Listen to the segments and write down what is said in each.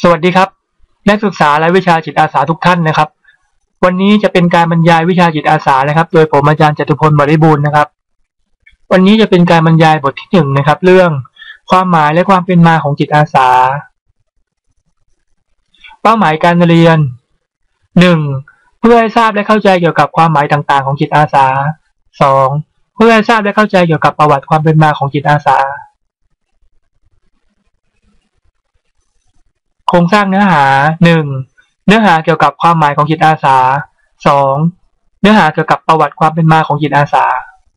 สวัสดีครับนักศึกษาและวิชาจิตอาสาทุกท่านนะครับวันนี้จะเป็นการบรรยายวิชาจิตอาสานะครับโดยผมอาจารย์จตุพลบริบูรณ์นะครับวันนี้จะเป็นการบรรยายบทที่1นะครับเรื่องความหมายและความเป็นมาของจิตอาสาเป้าหมายการเรียน 1. เพื่อให้ทราบและเข้าใจเกี่ยวกับความหมายต่างๆของจิตอาสา 2. เพื่อให้ทราบและเข้าใจเกี่ยวกับประวัติความเป็นมาของจิตอาสาโครงสร้างเนื้อหา 1. เนื้อหาเกี่ยวกับความหมายของจิตอาสา 2. เนื้อหาเกี่ยวกับประวัติความเป็นมาของจิตอาสา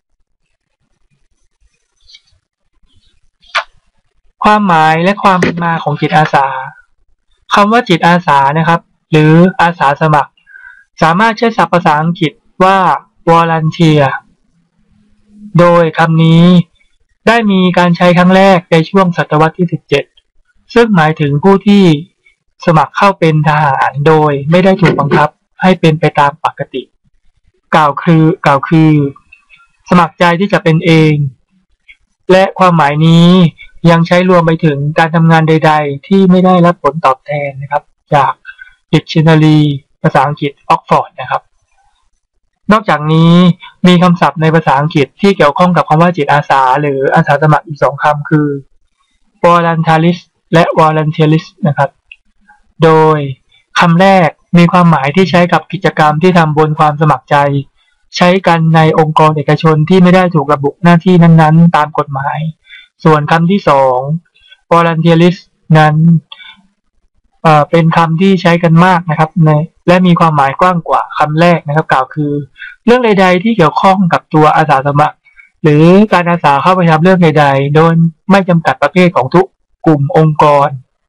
ความหมายและความเป็นมาของจิตอาสาคำว่าจิตอาสานะครับหรืออาสาสมัครสามารถใช้ศัพท์ภาษาอังกฤษว่า volunteer โดยคำนี้ได้มีการใช้ครั้งแรกในช่วงศตวรรษที่ 17ซึ่งหมายถึงผู้ที่สมัครเข้าเป็นทหารโดยไม่ได้ถูกบังคับให้เป็นไปตามปกติกล่าวคือสมัครใจที่จะเป็นเองและความหมายนี้ยังใช้รวมไปถึงการทำงานใดๆที่ไม่ได้รับผลตอบแทนนะครับจาก Dictionary ภาษาอังกฤษ Oxford นะครับนอกจากนี้มีคำศัพท์ในภาษาอังกฤษที่เกี่ยวข้องกับคำว่าจิตอาสาหรืออาสาสมัครอีก2คำคือ voluntarist และ volunteerist นะครับโดยคำแรกมีความหมายที่ใช้กับกิจกรรมที่ทำบนความสมัครใจใช้กันในองค์กรเอกชนที่ไม่ได้ถูกระบุหน้าที่นั้นๆตามกฎหมายส่วนคำที่2 volunteerist นั้นเป็นคำที่ใช้กันมากนะครับและมีความหมายกว้างกว่าคำแรกนะครับกล่าวคือเรื่องใดๆที่เกี่ยวข้องกับตัวอาสาสมัครหรือการอาสาเข้าไปทำเรื่องใดๆโดยไม่จำกัดประเภทของทุกกลุ่มองค์กร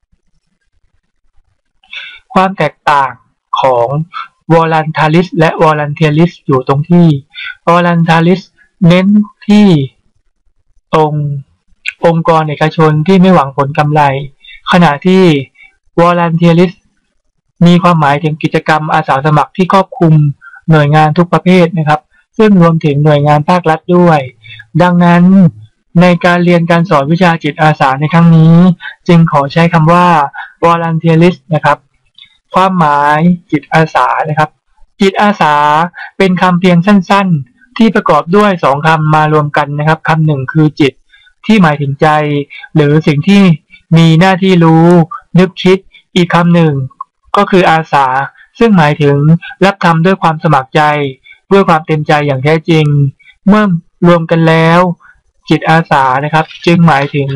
ความแตกต่างของ voluntarist และ volunteerist อยู่ตรงที่ voluntarist เน้นที่ตรงองค์กรเอกชนที่ไม่หวังผลกำไรขณะที่ volunteerist มีความหมายถึงกิจกรรมอาสาสมัครที่ครอบคลุมหน่วยงานทุกประเภทนะครับซึ่งรวมถึงหน่วยงานภาครัฐด้วยดังนั้นในการเรียนการสอนวิชาจิตอาสาในครั้งนี้จึงขอใช้คำว่า volunteerist นะครับความหมายจิตอาสานะครับจิตอาสาเป็นคำเพียงสั้นๆที่ประกอบด้วย2คำมารวมกันนะครับคำหนึ่งคือจิตที่หมายถึงใจหรือสิ่งที่มีหน้าที่รู้นึกคิดอีกคำหนึ่งก็คืออาสาซึ่งหมายถึงรับทำด้วยความสมัครใจด้วยความเต็มใจอย่างแท้จริงเมื่อรวมกันแล้วจิตอาสานะครับจึงหมายถึง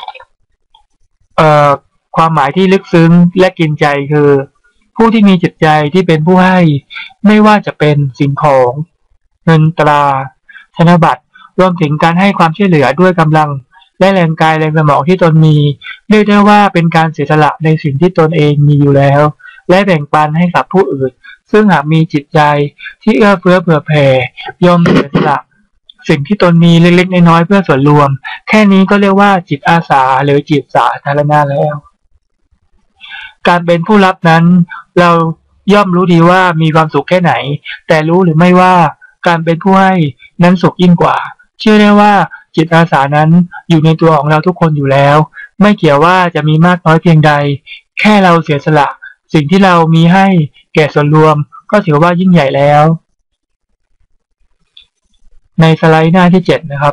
ความหมายที่ลึกซึ้งและกินใจคือผู้ที่มีจิตใจที่เป็นผู้ให้ไม่ว่าจะเป็นสิ่งของเงินตราธนบัตรรวมถึงการให้ความช่วยเหลือด้วยกำลังและแรงกายแรงสมองที่ตนมีเรียกได้ว่าเป็นการเสียสละในสิ่งที่ตนเองมีอยู่แล้วและแบ่งปันให้กับผู้อื่นซึ่งหากมีจิตใจที่เอื้อเฟื้อเผื่อแผ่ยอมเสียสละสิ่งที่ตนมีเล็กๆน้อยๆเพื่อส่วนรวมแค่นี้ก็เรียกว่าจิตอาสาหรือจิตสาธารณะแล้วการเป็นผู้รับนั้นเราย่อมรู้ดีว่ามีความสุขแค่ไหนแต่รู้หรือไม่ว่าการเป็นผู้ให้นั้นสุขยิ่งกว่าเชื่อได้ว่าจิตอาสานั้นอยู่ในตัวของเราทุกคนอยู่แล้วไม่เกี่ยวว่าจะมีมากน้อยเพียงใดแค่เราเสียสละสิ่งที่เรามีให้แก่ส่วนรวมก็ถือว่ายิ่งใหญ่แล้วในสไลด์หน้าที่7นะครับ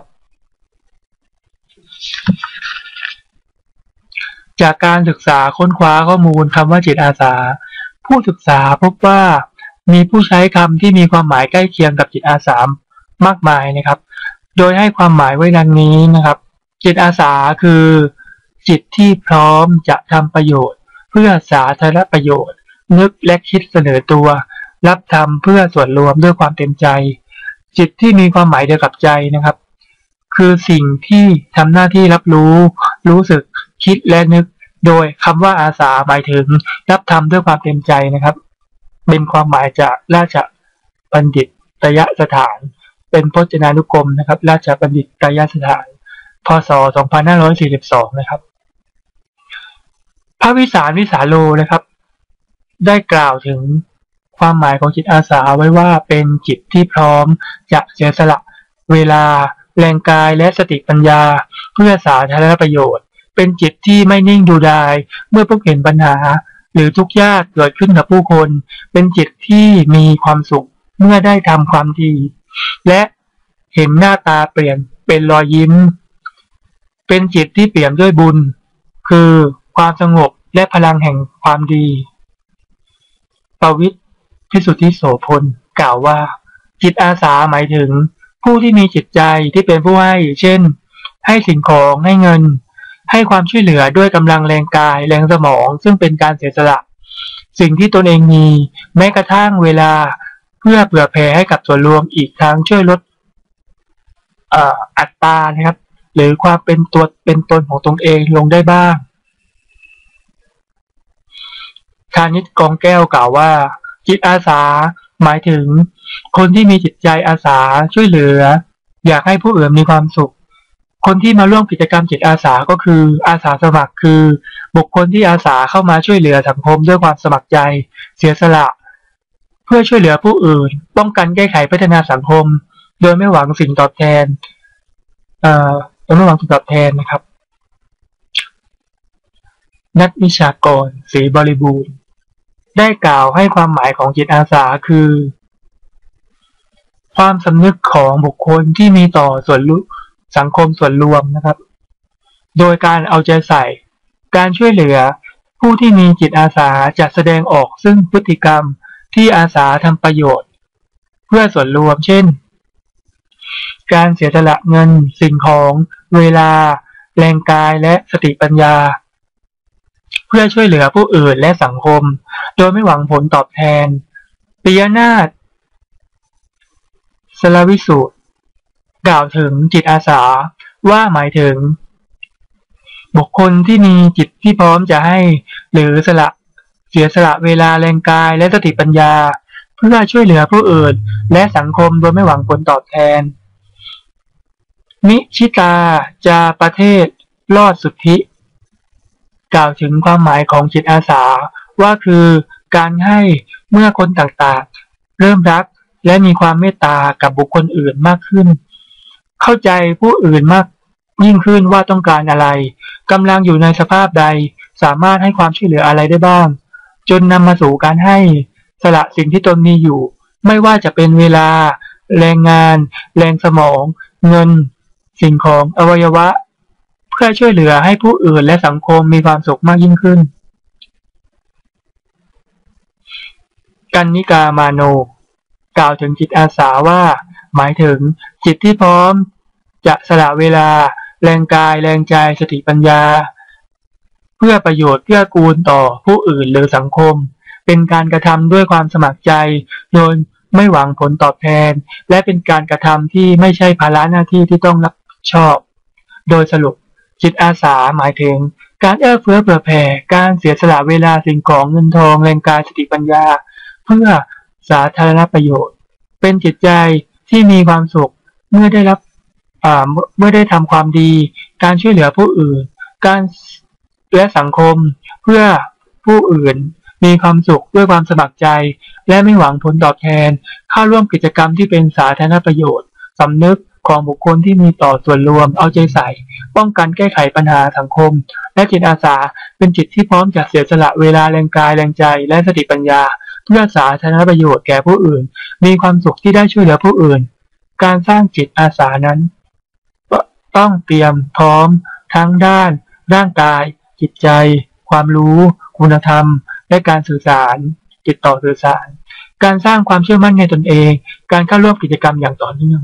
จากการศึกษาค้นคว้าข้อมูลคำว่าจิตอาสาผู้ศึกษาพบว่ามีผู้ใช้คำที่มีความหมายใกล้เคียงกับจิตอาสามากมายนะครับโดยให้ความหมายไว้ดังนี้นะครับจิตอาสาคือจิตที่พร้อมจะทำประโยชน์เพื่อสาธารณประโยชน์นึกและคิดเสนอตัวรับทำเพื่อส่วนรวมด้วยความเต็มใจจิตที่มีความหมายเดียวกับใจนะครับคือสิ่งที่ทำหน้าที่รับรู้รู้สึกคิดและนึกโดยคำว่าอาสาหมายถึงรับทำด้วยความเต็มใจนะครับเป็นความหมายจากราชบัณฑิตยสถานเป็นพจนานุกรมนะครับราชบัณฑิตยสถานพ.ศ. 2542นะครับพระวิสารวิสาโลนะครับได้กล่าวถึงความหมายของจิตอาสาไว้ว่าเป็นจิตที่พร้อมจะเสียสละเวลาแรงกายและสติปัญญาเพื่อสาธารณประโยชน์เป็นจิตที่ไม่นิ่งดูดายเมื่อพบเห็นปัญหาหรือทุกข์ยากเกิดขึ้นกับผู้คนเป็นจิตที่มีความสุขเมื่อได้ทำความดีและเห็นหน้าตาเปลี่ยนเป็นรอยยิ้มเป็นจิตที่เปี่ยมด้วยบุญคือความสงบและพลังแห่งความดีประวิตร พิสุทธิโสพลกล่าวว่าจิตอาสาหมายถึงผู้ที่มีจิตใจที่เป็นผู้ให้เช่นให้สิ่งของให้เงินให้ความช่วยเหลือด้วยกำลังแรงกายแรงสมองซึ่งเป็นการเสียสละสิ่งที่ตนเองมีแม้กระทั่งเวลาเพื่อเผื่อแผ่ให้กับส่วนรวมอีกทั้งช่วยลดอัตรานะครับหรือความเป็นตัวเป็นตนของตนเองลงได้บ้างธานิช กองแก้วกล่าวว่าจิตอาสาหมายถึงคนที่มีจิตใจอาสาช่วยเหลืออยากให้ผู้อื่นมีความสุขคนที่มาร่วมกิจกรรมจิตอาสาก็คืออาสาสมัครคือบุคคลที่อาสาเข้ามาช่วยเหลือสังคมด้วยความสมัครใจเสียสละเพื่อช่วยเหลือผู้อื่นป้องกันแก้ไขพัฒนาสังคมโดยไม่หวังสิ่งตอบแทนโดยไม่หวังสิ่งตอบแทนนะครับนักวิชากรศรีบริบูรณ์ได้กล่าวให้ความหมายของจิตอาสาคือความสำนึกของบุคคลที่มีต่อสังคมส่วนรวมนะครับโดยการเอาใจใส่การช่วยเหลือผู้ที่มีจิตอาสาจะแสดงออกซึ่งพฤติกรรมที่อาสาทำประโยชน์เพื่อส่วนรวมเช่นการเสียสละเงินสิ่งของเวลาแรงกายและสติปัญญาเพื่อช่วยเหลือผู้อื่นและสังคมโดยไม่หวังผลตอบแทนปิยนาถ สลวิสูตรกล่าวถึงจิตอาสาว่าหมายถึงบุคคลที่มีจิตที่พร้อมจะให้หรือเสียสละเวลาแรงกายและสติปัญญาเพื่อช่วยเหลือผู้อื่นและสังคมโดยไม่หวังผลตอบแทนนิชิตาจาประเทศรอดสุทธิกล่าวถึงความหมายของจิตอาสาว่าคือการให้เมื่อคนต่างๆเริ่มรักและมีความเมตตากับบุคคลอื่นมากขึ้นเข้าใจผู้อื่นมากยิ่งขึ้นว่าต้องการอะไรกำลังอยู่ในสภาพใดสามารถให้ความช่วยเหลืออะไรได้บ้างจนนำมาสู่การให้สละสิ่งที่ตนมีอยู่ไม่ว่าจะเป็นเวลาแรงงานแรงสมองเงินสิ่งของอวัยวะเพื่อช่วยเหลือให้ผู้อื่นและสังคมมีความสุขมากยิ่งขึ้นกันนิกามาโนกล่าวถึงจิตอาสาว่าหมายถึงจิตที่พร้อมจะสละเวลาแรงกายแรงใจสติปัญญาเพื่อประโยชน์เพื่อกูลต่อผู้อื่นหรือสังคมเป็นการกระทำด้วยความสมัครใจโดยไม่หวังผลตอบแทนและเป็นการกระทำที่ไม่ใช่ภาระหน้าที่ที่ต้องรับผิดชอบโดยสรุปจิตอาสาหมายถึงการเอื้อเฟื้อเผื่อแผ่การเสียสละเวลาสิ่งของเงินทองแรงกายสติปัญญาเพื่อสาธารณประโยชน์เป็นจิตใจที่มีความสุขเมื่อได้ทำความดีการช่วยเหลือผู้อื่นการและสังคมเพื่อผู้อื่นมีความสุขด้วยความสมัครใจและไม่หวังผลตอบแทนเข้าร่วมกิจกรรมที่เป็นสาธารณประโยชน์สำนึกของบุคคลที่มีต่อส่วนรวมเอาใจใส่ป้องกันแก้ไขปัญหาสังคมและจิตอาสาเป็นจิตที่พร้อมจะเสียสละเวลาแรงกายแรงใจและสติปัญญาเพื่อสาธารณประโยชน์แก่ผู้อื่นมีความสุขที่ได้ช่วยเหลือผู้อื่นการสร้างจิตอาสานั้นต้องเตรียมพร้อมทั้งด้านร่างกายจิตใจความรู้คุณธรรมและการสื่อสารติดต่อสื่อสารการสร้างความเชื่อมั่นในตนเองการเข้าร่วมกิจกรรมอย่างต่อเนื่อง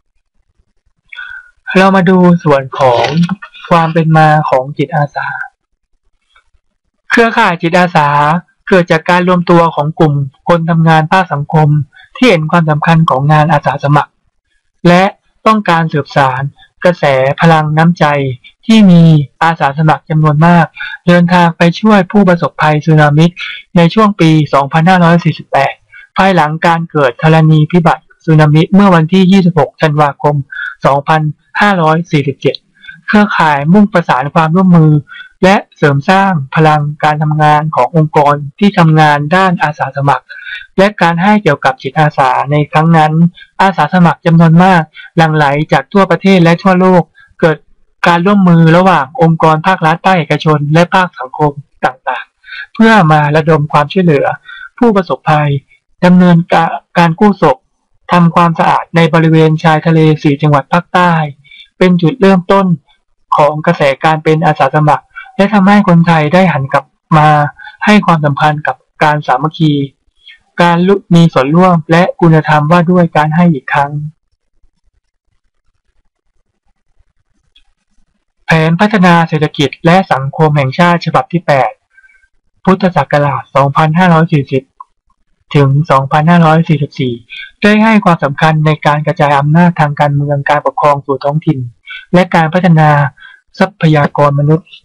เรามาดูส่วนของความเป็นมาของจิตอาสาเครือข่ายจิตอาสาเกิดจากการรวมตัวของกลุ่มคนทำงานภาคสังคมที่เห็นความสำคัญของงานอาสาสมัครและต้องการสืบสานกระแสพลังน้ำใจที่มีอาสาสมัครจำนวนมากเดินทางไปช่วยผู้ประสบภัยสึนามิในช่วงปี 2548 ภายหลังการเกิดธรณีพิบัติสึนามิเมื่อวันที่ 26 ธันวาคม 2547 เครือข่ายมุ่งประสานความร่วมมือและเสริมสร้างพลังการทำงานขององค์กรที่ทำงานด้านอาสาสมัครและการให้เกี่ยวกับจิตอาสาในครั้งนั้นอาสาสมัครจำนวนมากหลั่งไหลจากทั่วประเทศและทั่วโลกเกิดการร่วมมือระหว่างองค์กรภาครัฐภาคเอกชนและภาคสังคมต่างๆเพื่อมาระดมความช่วยเหลือผู้ประสบภัยดำเนินการกู้ศพทำความสะอาดในบริเวณชายทะเล4จังหวัดภาคใต้เป็นจุดเริ่มต้นของกระแสการเป็นอาสาสมัครและทำให้คนไทยได้หันกลับมาให้ความสำคัญกับการสามัคคีการมีส่วนร่วมและคุณธรรมว่าด้วยการให้อีกครั้งแผนพัฒนาเศรษฐกิจและสังคมแห่งชาติฉบับที่ 8 พุทธศักราช 2540 ถึง 2544 ได้ให้ความสำคัญในการกระจายอำนาจทางการเมืองการปกครองสู่ท้องถิ่นและการพัฒนาทรัพยากรมนุษย์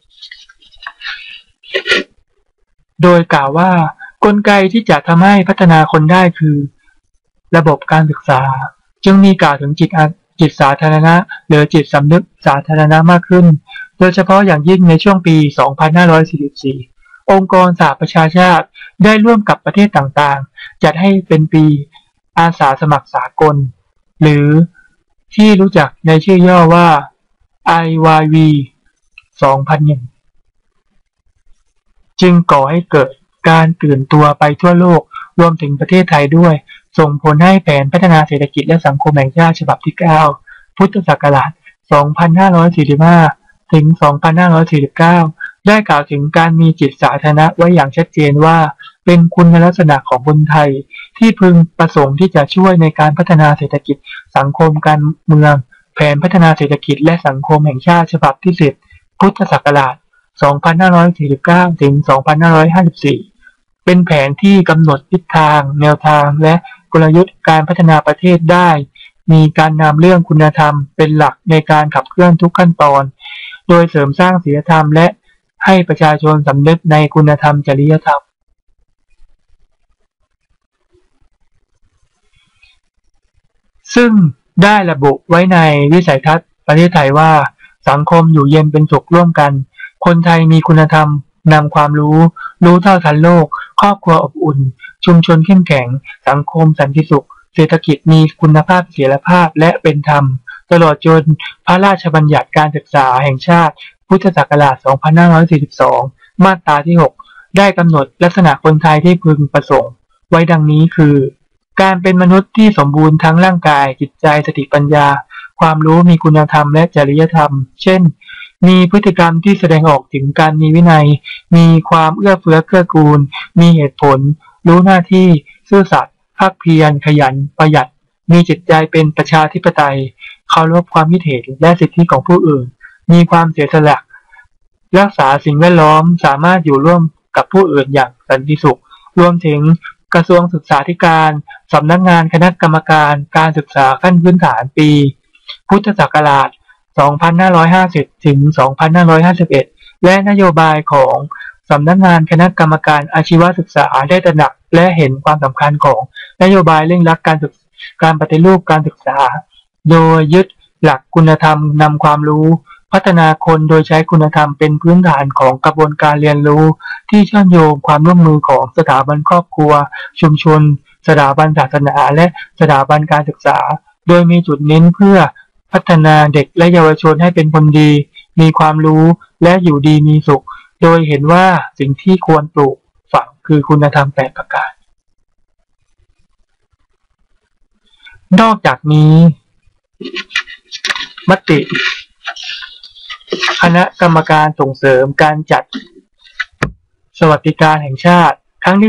โดยกล่าวว่ากลไกที่จะทำให้พัฒนาคนได้คือระบบการศึกษาจึงมีกล่าวถึงจิตสาธารณะหรือจิตสำนึกสาธารณะมากขึ้นโดยเฉพาะอย่างยิ่งในช่วงปี 2544 องค์กรสหประชาชาติได้ร่วมกับประเทศต่างๆจัดให้เป็นปีอาสาสมัครสากลหรือที่รู้จักในชื่อย่อว่า IYV 2001 จึงก่อให้เกิดการตื่นตัวไปทั่วโลกรวมถึงประเทศไทยด้วยส่งผลให้แผนพัฒนาเศรษฐกิจและสังคมแห่งชาติฉบับที่ 9 พุทธศักราช 2545 ถึง 2549 ได้กล่าวถึงการมีจิตสาธารณะไว้อย่างชัดเจนว่าเป็นคุณลักษณะของคนไทยที่พึงประสงค์ที่จะช่วยในการพัฒนาเศรษฐกิจสังคมการเมืองแผนพัฒนาเศรษฐกิจและสังคมแห่งชาติฉบับที่ 10 พุทธศักราช 2549 ถึง 2554 เป็นแผนที่กำหนดทิศทางแนวทางและกลยุทธ์การพัฒนาประเทศได้มีการนำเรื่องคุณธรรมเป็นหลักในการขับเคลื่อนทุกขั้นตอนโดยเสริมสร้างศีลธรรมและให้ประชาชนสำนึกในคุณธรรมจริยธรรมซึ่งได้ระบุไว้ในวิสัยทัศน์ประเทศไทยว่าสังคมอยู่เย็นเป็นสุขร่วมกันคนไทยมีคุณธรรมนำความรู้เท่าทันโลกครอบครัวอบอุ่นชุมชนเข้มแข็งสังคมสันติสุขเศรษฐกิจมีคุณภาพเสถียรภาพและเป็นธรรมตลอดจนพระราชบัญญัติการศึกษาแห่งชาติพุทธศักราช 2542 มาตราที่ 6 ได้กำหนดลักษณะคนไทยที่พึงประสงค์ไว้ดังนี้คือการเป็นมนุษย์ที่สมบูรณ์ทั้งร่างกายจิตใจสติปัญญาความรู้มีคุณธรรมและจริยธรรมเช่นมีพฤติกรรมที่แสดงออกถึงการมีวินัยมีความเอื้อเฟื้อเกื้อกูลมีเหตุผลรู้หน้าที่ซื่อสัตย์ภาคเพียรขยันประหยัดมีจิตใจเป็นประชาธิปไตยเคารพความคิดเห็นและสิทธิของผู้อื่นมีความเสียสละรักษาสิ่งแวดล้อมสามารถอยู่ร่วมกับผู้อื่นอย่างสันติสุขรวมถึงกระทรวงศึกษาธิการสำนักงานคณะกรรมการการศึกษาขั้นพื้นฐานปีพุทธศักราช 2550 ถึง 2551 และนโยบายของสำนักงานคณะกรรมการอาชีวศึกษาได้ตระหนักและเห็นความสำคัญของนโยบายเร่งรัดการปฏิรูปการศึกษาโดยยึดหลักคุณธรรมนำความรู้พัฒนาคนโดยใช้คุณธรรมเป็นพื้นฐานของกระบวนการเรียนรู้ที่เชื่อมโยงความร่วมมือของสถาบันครอบครัวชุมชนสถาบันศาสนาและสถาบันการศึกษาโดยมีจุดเน้นเพื่อพัฒนาเด็กและเยาวชนให้เป็นคนดีมีความรู้และอยู่ดีมีสุขโดยเห็นว่าสิ่งที่ควรปลูกฝังคือคุณธรรม8ประการนอกจากนี้มติคณะกรรมการส่งเสริมการจัดสวัสดิการแห่งชาติครั้งที่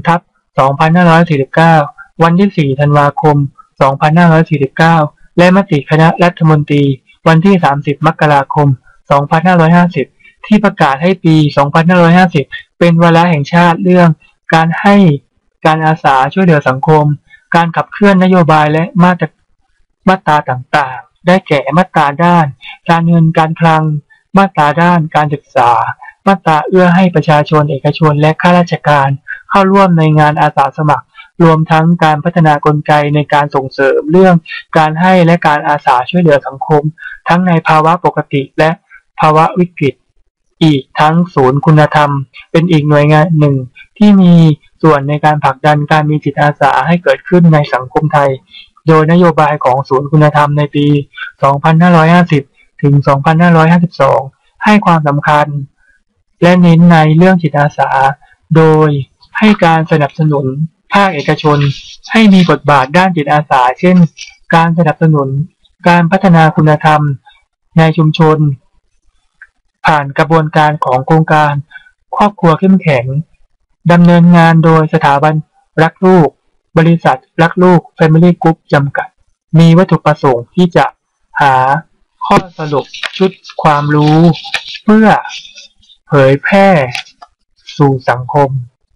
3/2549 วันที่ 4 ธันวาคม 2549 และมติคณะรัฐมนตรีวันที่ 30 มกราคม 2550 ที่ประกาศให้ปี 2550 เป็นวาระแห่งชาติเรื่องการให้การอาสาช่วยเหลือสังคมการขับเคลื่อนนโยบายและมาตราต่างๆได้แก่มาตราด้านการเงินการคลังมาตราด้านการศึกษามาตราเอื้อให้ประชาชนเอกชนและข้าราชการเข้าร่วมในงานอาสาสมัครรวมทั้งการพัฒนากลไกในการส่งเสริมเรื่องการให้และการอาสาช่วยเหลือสังคมทั้งในภาวะปกติและภาวะวิกฤตอีกทั้งศูนย์คุณธรรมเป็นอีกหน่วยงานหนึ่งที่มีส่วนในการผลักดันการมีจิตอาสาให้เกิดขึ้นในสังคมไทยโดยนโยบายของศูนย์คุณธรรมในปี 2550 ถึง 2552 ให้ความสำคัญและเน้นในเรื่องจิตอาสาโดยให้การสนับสนุนภาคเอกชนให้มีบทบาทด้านจิตอาสาเช่นการสนับสนุนการพัฒนาคุณธรรมในชุมชนผ่านกระบวนการของโครงการครอบครัวเข้มแข็งดำเนินงานโดยสถาบันรักลูกบริษัทรักลูก Family Group จำกัดมีวัตถุประสงค์ที่จะหาข้อสรุปชุดความรู้เพื่อเผยแพร่สู่สังคม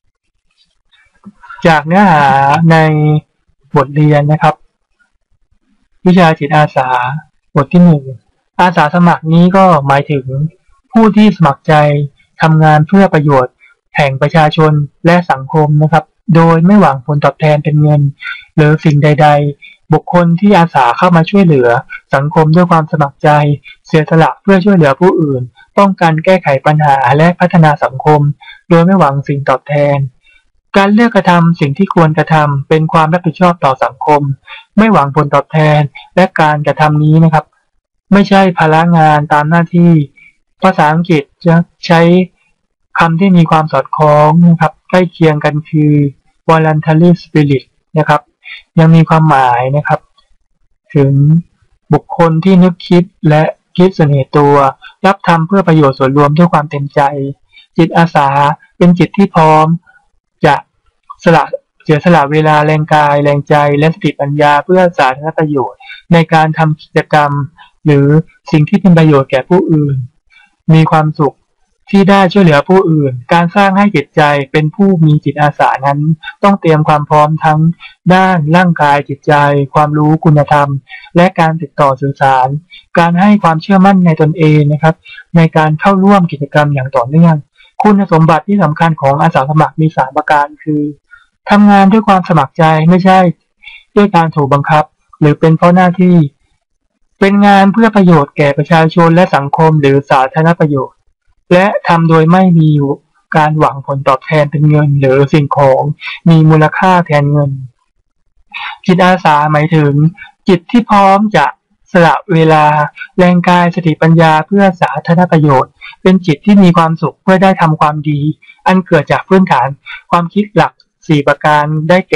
จากเนื้อหาในบทเรียนนะครับวิชาจิตอาสาบทที่ 1อาสาสมัครนี้ก็หมายถึงผู้ที่สมัครใจทำงานเพื่อประโยชน์แห่งประชาชนและสังคมนะครับโดยไม่หวังผลตอบแทนเป็นเงินหรือสิ่งใดๆบุคคลที่อาสาเข้ามาช่วยเหลือสังคมด้วยความสมัครใจเสียสละเพื่อช่วยเหลือผู้อื่นป้องกันแก้ไขปัญหาและพัฒนาสังคมโดยไม่หวังสิ่งตอบแทนการเลือกกระทำสิ่งที่ควรกระทำเป็นความรับผิดชอบต่อสังคมไม่หวังผลตอบแทนและการกระทำนี้นะครับไม่ใช่ภาระงานตามหน้าที่ภาษาอังกฤษจะใช้คำที่มีความสอดคล้องนะครับใกล้เคียงกันคือ voluntary spirit นะครับยังมีความหมายนะครับถึงบุคคลที่นึกคิดและคิดเสนอตัวรับทำเพื่อประโยชน์ส่วนรวมด้วยความเต็มใจจิตอาสาเป็นจิตที่พร้อมจะเสียสละเวลาแรงกายแรงใจและสติปัญญาเพื่อสาธารณประโยชน์ในการทำกิจกรรมหรือสิ่งที่เป็นประโยชน์แก่ผู้อื่นมีความสุขที่ได้ช่วยเหลือผู้อื่นการสร้างให้จิตใจเป็นผู้มีจิตอาสานั้นต้องเตรียมความพร้อมทั้งด้านร่างกายจิตใจความรู้คุณธรรมและการติดต่อสื่อสารการให้ความเชื่อมั่นในตนเองนะครับในการเข้าร่วมกิจกรรมอย่างต่อเนื่องคุณสมบัติที่สำคัญของอาสาสมัครมี3ประการคือทำงานด้วยความสมัครใจไม่ใช่ด้วยการถูกบังคับหรือเป็นเพราะหน้าที่เป็นงานเพื่อประโยชน์แก่ประชาชนและสังคมหรือสาธารณประโยชน์และทำโดยไม่มีการหวังผลตอบแทนเป็นเงินหรือสิ่งของมีมูลค่าแทนเงินจิตอาสาหมายถึงจิตที่พร้อมจะสละเวลาแรงกายสติปัญญาเพื่อสาธารณประโยชน์เป็นจิตที่มีความสุขเพื่อได้ทำความดีอันเกิดจากพื้นฐานความคิดหลัก4ประการได้แก่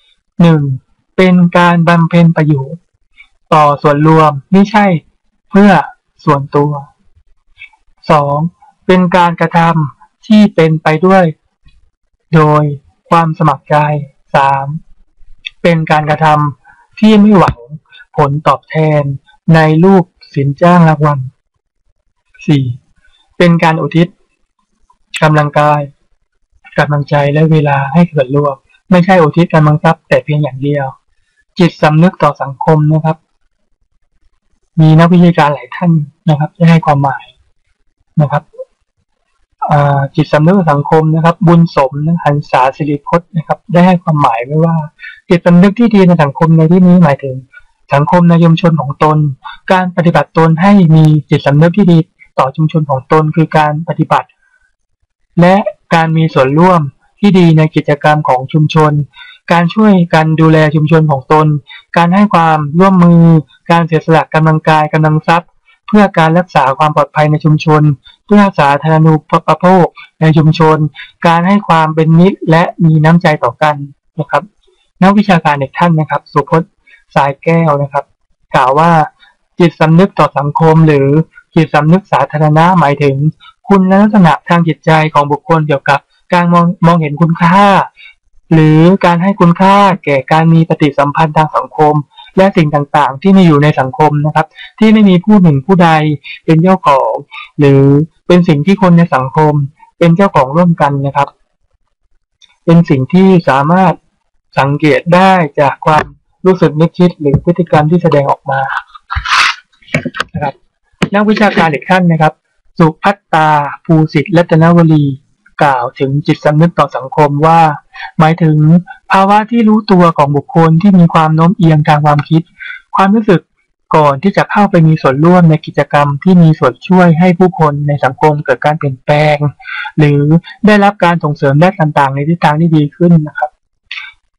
1. เป็นการบำเพ็ญประโยชน์ต่อส่วนรวมไม่ใช่เพื่อส่วนตัว 2. เป็นการกระทำที่เป็นไปด้วยโดยความสมัครใจ 3. เป็นการกระทำที่ไม่หวังผลตอบแทนในรูปสินจ้างรางวัล 4. เป็นการอุทิศกำลังกายกำลังใจและเวลาให้ส่วนรวมไม่ใช่อุทิศกำลังทรัพย์แต่เพียงอย่างเดียวจิตสำนึกต่อสังคมนะครับมีนักวิชาการหลายท่านนะครับได้ให้ความหมายนะครับจิตสำนึกต่อสังคมนะครับบุญสมหันษาสิริพจน์นะครับได้ให้ความหมายไว้ว่าจิตสำนึกที่ดีในสังคมในที่นี้หมายถึงสังคมในชุมชนของตนการปฏิบัติตนให้มีจิตสำนึกที่ดีต่อชุมชนของตนคือการปฏิบัติและการมีส่วนร่วมที่ดีในกิจกรรมของชุมชนการช่วยกันดูแลชุมชนของตนการให้ความร่วมมือการเสียสละกำลังกายกำลังทรัพย์เพื่อการรักษาความปลอดภัยในชุมชนเพื่อสาธารณูปโภคในชุมชนการให้ความเป็นมิตรและมีน้ำใจต่อกันนะครับนักวิชาการอีกท่านนะครับสุพจน์สายแก้วนะครับกล่าวว่าจิตสำนึกต่อสังคมหรือจิตสำนึกสาธารณะหมายถึงคุณลักษณะทางจิตใจของบุคคลเกี่ยวกับการมองเห็นคุณค่าหรือการให้คุณค่าแก่การมีปฏิสัมพันธ์ทางสังคมและสิ่งต่างๆที่มีอยู่ในสังคมนะครับที่ไม่มีผู้หนึ่งผู้ใดเป็นเจ้าของหรือเป็นสิ่งที่คนในสังคมเป็นเจ้าของร่วมกันนะครับเป็นสิ่งที่สามารถสังเกตได้จากความรู้สึกนึกคิดหรือพฤติกรรมที่แสดงออกมานะครับนักวิชาการอีกท่านนะครับสุภัตตาภูสิทธิ์รัตนวลีกล่าวถึงจิตสำนึกต่อสังคมว่าหมายถึงภาวะที่รู้ตัวของบุคคลที่มีความโน้มเอียงทางความคิดความรู้สึกก่อนที่จะเข้าไปมีส่วนร่วมในกิจกรรมที่มีส่วนช่วยให้ผู้คนในสังคมเกิดการเปลี่ยนแปลงหรือได้รับการส่งเสริมด้านต่างๆในทิศทางที่ดีขึ้นนะครับ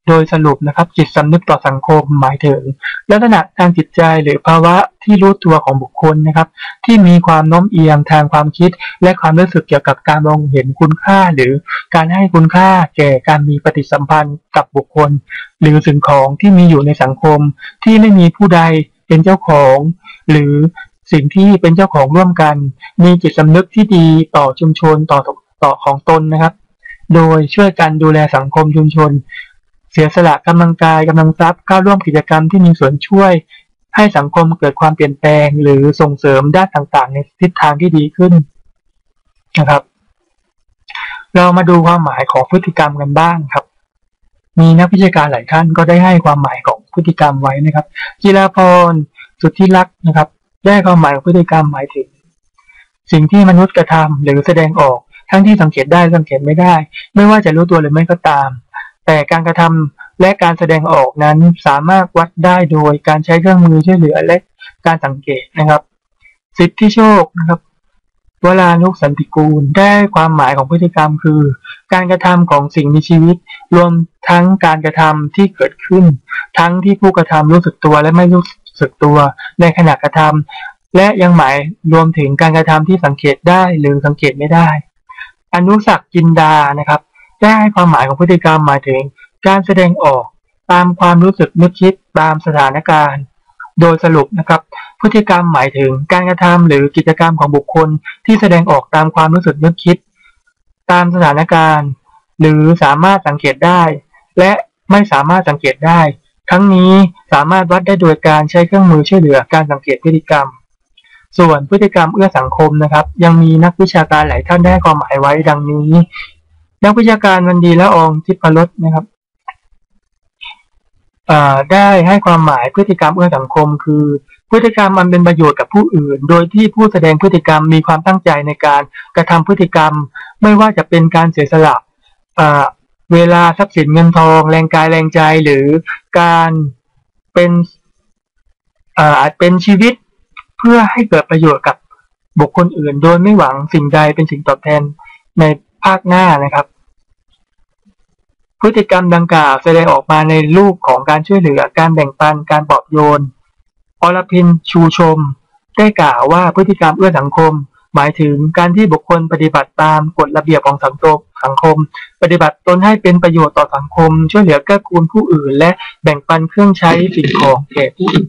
โดยสรุปนะครับจิตสำนึกต่อสังคมหมายถึงลักษณะทางจิตใจหรือภาวะที่รู้ตัวของบุคคลนะครับที่มีความโน้มเอียงทางความคิดและความรู้สึกเกี่ยวกับการมองเห็นคุณค่าหรือการให้คุณค่าแก่การมีปฏิสัมพันธ์กับบุคคลหรือสิ่งของที่มีอยู่ในสังคมที่ไม่มีผู้ใดเป็นเจ้าของหรือสิ่งที่เป็นเจ้าของร่วมกันมีจิตสำนึกที่ดีต่อชุมชนต่อของตนนะครับโดยช่วยกันดูแลสังคมชุมชนเสียสละกำลังกายกำลังทรัพย์เข้าร่วมกิจกรรมที่มีส่วนช่วยให้สังคมเกิดความเปลี่ยนแปลงหรือส่งเสริมด้านต่างๆในทิศทางที่ดีขึ้นนะครับเรามาดูความหมายของพฤติกรรมกันบ้างครับมีนักวิชาการหลายท่านก็ได้ให้ความหมายของพฤติกรรมไว้นะครับจิราพรสุทธิลักษณ์นะครับได้ความหมายของพฤติกรรมหมายถึงสิ่งที่มนุษย์กระทำหรือแสดงออกทั้งที่สังเกตได้สังเกตไม่ได้ไม่ว่าจะรู้ตัวหรือไม่ก็ตามแต่การกระทำและการแสดงออกนั้นสามารถวัดได้โดยการใช้เครื่องมือช่วยเหลือและการสังเกตนะครับสิทธิโชคนะครับวรานุสันติกูลได้ความหมายของพฤติกรรมคือการกระทำของสิ่งมีชีวิตรวมทั้งการกระทำที่เกิดขึ้นทั้งที่ผู้กระทำรู้สึกตัวและไม่รู้สึกตัวในขณะกระทำและยังหมายรวมถึงการกระทำที่สังเกตได้หรือสังเกตไม่ได้อนุสักดิ์จินดานะครับได้ให้ความหมายของพฤติกรรมหมายถึงการแสดงออกตามความรู้สึกนึกคิดตามสถานการณ์โดยสรุปนะครับพฤติกรรมหมายถึงการกระทำหรือกิจกรรมของบุคคลที่แสดงออกตามความรู้สึกนึกคิดตามสถานการณ์หรือสามารถสังเกตได้และไม่สามารถสังเกตได้ทั้งนี้สามารถวัดได้โดยการใช้เครื่องมือช่วยเหลือการสังเกตพฤติกรรมส่วนพฤติกรรมเอื้อสังคมนะครับยังมีนักวิชาการหลายท่านได้ความหมายไว้ดังนี้นักวิชาการวันดีละอองทิพรสนะครับได้ให้ความหมายพฤติกรรมเอื้อสังคมคือพฤติกรรมมันเป็นประโยชน์กับผู้อื่นโดยที่ผู้แสดงพฤติกรรมมีความตั้งใจในการกระทำพฤติกรรมไม่ว่าจะเป็นการเสียสละเวลาทรัพย์สินเงินทองแรงกายแรงใจหรือการเป็นอาจเป็นชีวิตเพื่อให้เกิดประโยชน์กับบุคคลอื่นโดยไม่หวังสิ่งใดเป็นสิ่งตอบแทนในภาคหน้านะครับพฤติกรรมดังกล่าวแสดงออกมาในรูปของการช่วยเหลือการแบ่งปันการปลอบโยนอรพินชูชมได้กล่าวว่าพฤติกรรมเอื้อสังคมหมายถึงการที่บุคคลปฏิบัติตามกฎระเบียบของสังคมปฏิบัติตนให้เป็นประโยชน์ต่อสังคมช่วยเหลือเกื้อกูลผู้อื่นและแบ่งปันเครื่องใช้สิ่งของแก่ผู้อื่น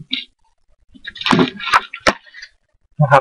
นะครับ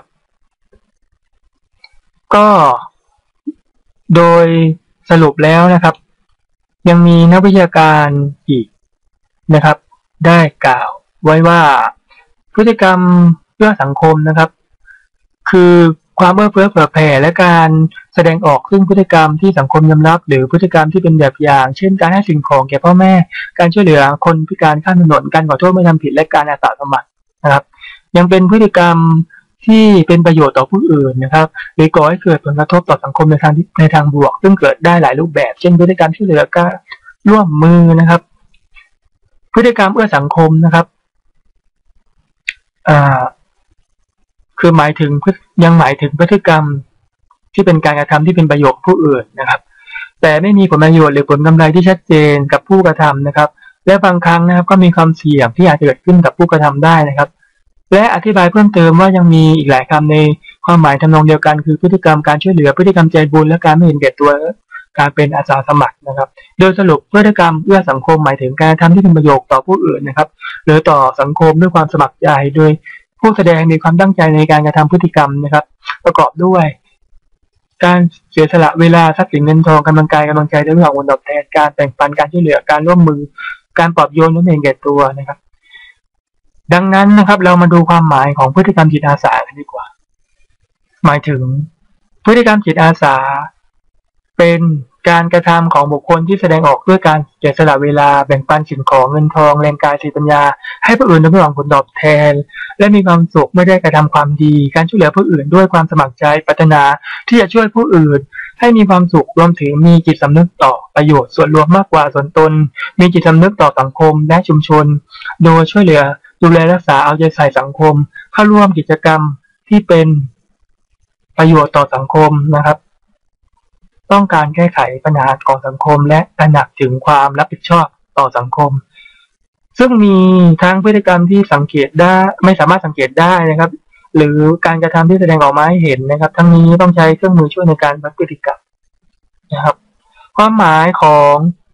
ก็โดยสรุปแล้วนะครับยังมีนักวิชาการอีกนะครับได้กล่าวไว้ว่าพฤติกรรมเพื่อสังคมนะครับคือความเอื้อเฟื้อเผื่อแผ่และการแสดงออกซึ่งพฤติกรรมที่สังคมยอมรับหรือพฤติกรรมที่เป็นแบบอย่างเช่นการให้สิ่งของแก่พ่อแม่การช่วยเหลือคนพิการข้ามถนนการขอโทษเมื่อทำผิดและการอาสาสมัครนะครับยังเป็นพฤติกรรมที่เป็นประโยชน์ต่อผู้อื่นนะครับหรือก่อให้เกิดผลกระทบต่อสังคมในทางบวกซึ่งเกิดได้หลายรูปแบบเช่นพฤติกรรมช่วยเหลือการร่วมมือนะครับพฤติกรรมเอื้อสังคมนะครับคือหมายถึงยังหมายถึงพฤติกรรมที่เป็นการกระทำที่เป็นประโยชน์ผู้อื่นนะครับแต่ไม่มีผลประโยชน์หรือผลกำไรที่ชัดเจนกับผู้กระทำนะครับและบางครั้งนะครับก็มีความเสี่ยงที่อาจจะเกิดขึ้นกับผู้กระทำได้นะครับและอธิบายเพิ่มเติมว่ายังมีอีกหลายคำในความหมายทำนองเดียวกันคือพฤติกรรมการช่วยเหลือพฤติกรรมใจบุญและการไม่เห็นแก่ตัวการเป็นอาสาสมัครนะครับโดยสรุปพฤติกรรมเอื้อสังคมหมายถึงการทำที่เป็นประโยชน์ต่อผู้อื่นนะครับหรือต่อสังคมด้วยความสมัครใจโดยผู้แสดงมีความตั้งใจในการกระทำพฤติกรรมนะครับประกอบด้วยการเสียสละเวลาทรัพย์สินเงินทองกำลังกายกำลังใจและเรื่องผลตอบแทนการแบ่งปันการช่วยเหลือการร่วมมือการปลอบโยนและไม่เห็นแก่ตัวนะครับดังนั้นนะครับเรามาดูความหมายของพฤติกรรมจิตอาสากันดีกว่าหมายถึงพฤติกรรมจิตอาสาเป็นการกระทำของบุคคลที่แสดงออกด้วยการเสียสละเวลาแบ่งปันสิ่งของเงินทองแรงกายสติปัญญาให้ผู้อื่นโดยไม่หวังผลตอบแทนและมีความสุขไม่ได้กระทำความดีการช่วยเหลือผู้อื่นด้วยความสมัครใจปรารถนาที่จะช่วยผู้อื่นให้มีความสุขรวมถึงมีจิตสำนึกต่อประโยชน์ส่วนรวมมากกว่าส่วนตนมีจิตสำนึกต่อสังคมและชุมชนโดยช่วยเหลือดูแลรักษาเอาใจใส่สังคมเข้าร่วมกิจกรรมที่เป็นประโยชน์ต่อสังคมนะครับต้องการแก้ไขปัญหาของสังคมและตระหนักถึงความรับผิดชอบต่อสังคมซึ่งมีทั้งพฤติกรรมที่สังเกตได้ไม่สามารถสังเกตได้นะครับหรือการกระทำที่แสดงออกมาให้เห็นนะครับทั้งนี้ต้องใช้เครื่องมือช่วยในการวัดพฤติกรรมนะครับความหมายของ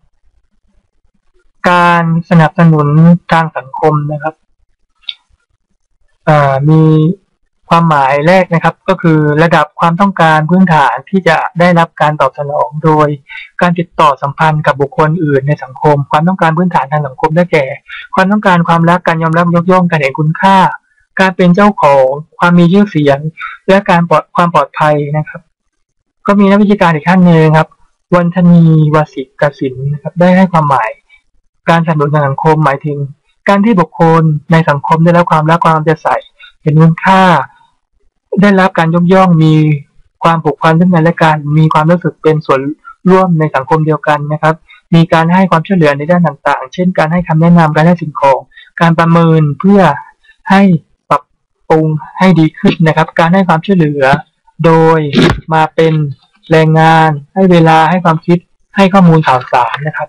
การสนับสนุนทางสังคมนะครับมีความหมายแรกนะครับก็คือระดับความต้องการพื้นฐานที่จะได้รับการตอบสนองโดยการติดต่อสัมพันธ์กับบุคคลอื่นในสังคมความต้องการพื้นฐานทางสังคมได้แก่ความต้องการความรักการยอมรับยกย่องการเห็นคุณค่าการเป็นเจ้าของความมีชื่อเสียงและความปลอดภัยนะครับก็มีนักวิชาการอีกท่านหนึ่งครับวันธนีวสิกสินนะครับได้ให้ความหมายการสนับสนุนทางสังคมหมายถึงการที่บุคคลในสังคมได้รับความรักความเอาใจใส่เห็นคุณค่าได้รับการยกย่องมีความผูกพันซึ่งกันและกันมีความรู้สึกเป็นส่วนร่วมในสังคมเดียวกันนะครับมีการให้ความช่วยเหลือในด้านต่างๆเช่นการให้คำแนะนำการให้สิ่งของการประเมินเพื่อให้ปรับปรุงให้ดีขึ้นนะครับการให้ความช่วยเหลือโดยมาเป็นแรงงานให้เวลาให้ความคิดให้ข้อมูลข่าวสารนะครับ